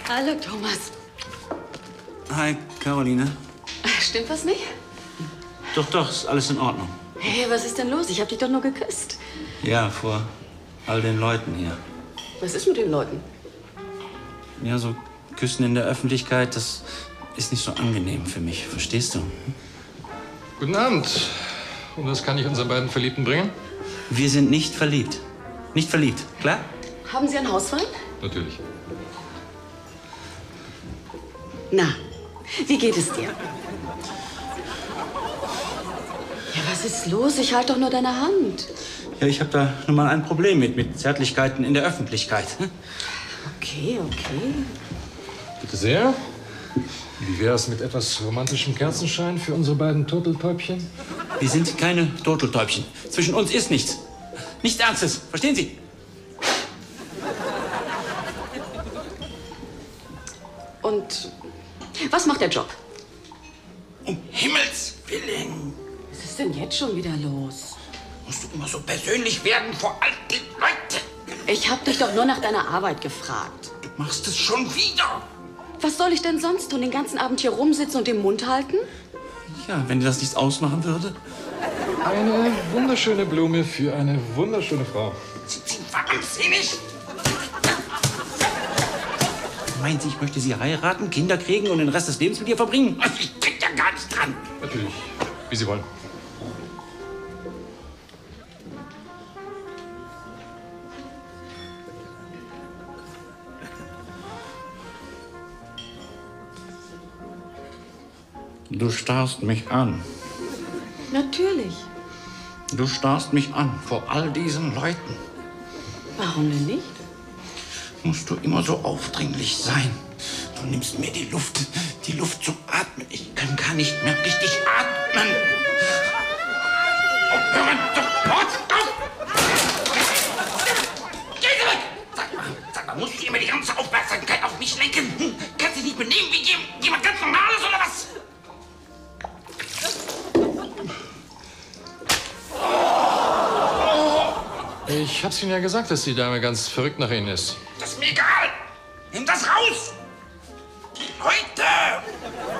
Hallo, Thomas. Hi, Caroline. Stimmt was nicht? Doch, ist alles in Ordnung. Hey, was ist denn los? Ich hab dich doch nur geküsst. Ja, vor all den Leuten hier. Was ist mit den Leuten? Ja, so Küssen in der Öffentlichkeit, das ist nicht so angenehm für mich. Verstehst du? Guten Abend. Und was kann ich unseren beiden Verliebten bringen? Wir sind nicht verliebt. Nicht verliebt, klar? Haben Sie einen Hausfreund? Natürlich. Na, wie geht es dir? Ja, was ist los? Ich halte doch nur deine Hand. Ja, ich habe da nun mal ein Problem mit Zärtlichkeiten in der Öffentlichkeit. Okay. Bitte sehr. Wie wäre es mit etwas romantischem Kerzenschein für unsere beiden Turteltäubchen? Wir sind keine Turteltäubchen. Zwischen uns ist nichts. Nichts Ernstes. Verstehen Sie? Und was macht der Job? Um Himmels Willen. Was ist denn jetzt schon wieder los? Musst du immer so persönlich werden vor all den Leuten? Ich hab dich doch nur nach deiner Arbeit gefragt. Du machst es schon wieder. Was soll ich denn sonst tun? Den ganzen Abend hier rumsitzen und den Mund halten? Ja, wenn dir das nichts ausmachen würde. Eine wunderschöne Blume für eine wunderschöne Frau. Sind Sie wahnsinnig? Meinen Sie, ich möchte Sie heiraten, Kinder kriegen und den Rest des Lebens mit ihr verbringen? Ich denk da gar nicht dran. Natürlich, wie Sie wollen. Du starrst mich an. Natürlich. Du starrst mich an vor all diesen Leuten. Warum denn nicht? Musst du immer so aufdringlich sein? Du nimmst mir die Luft zum Atmen. Ich kann gar nicht mehr richtig atmen. Hören sofort auf! Geh weg! Sag mal, musst du immer die ganze Aufmerksamkeit auf mich lenken? Kannst du dich benehmen wie jemand ganz Normales oder was? Ich hab's Ihnen ja gesagt, dass die Dame ganz verrückt nach Ihnen ist. Das ist mir egal. Nimm das raus. Die Leute.